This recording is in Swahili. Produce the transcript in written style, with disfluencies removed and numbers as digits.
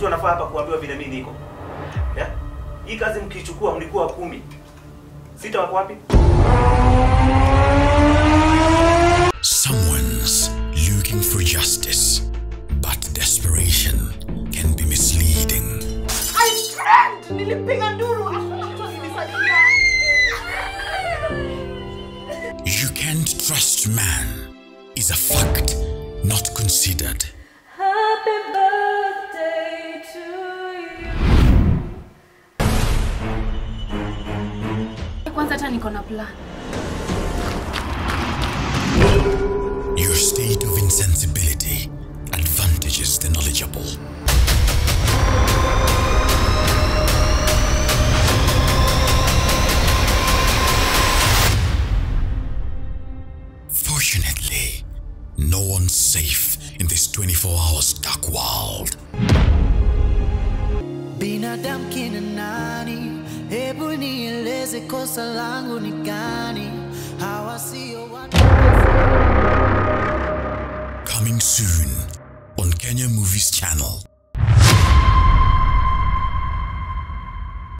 mtu anafaa hapa kuambiwa vile mimi niko. Yeah? Hii kazi mkichukua mlikuwa 10. 6 wako wapi? Someone's looking for justice, but desperation can be misleading. I friend, nilipiga nduru, hakuna mtu alinisaidia. You can't trust man is a fact not considered. Happy birthday to you. Kwanza hata niko na plan. Your state of insensibility advantages the knowledgeable. Fortunately, no one's safe in this 24 hours dark world. Binadamu kina nani? Hebu nieleze kosa langu ni gani? Hawa sio watu. Coming soon on Kenya Movies Channel.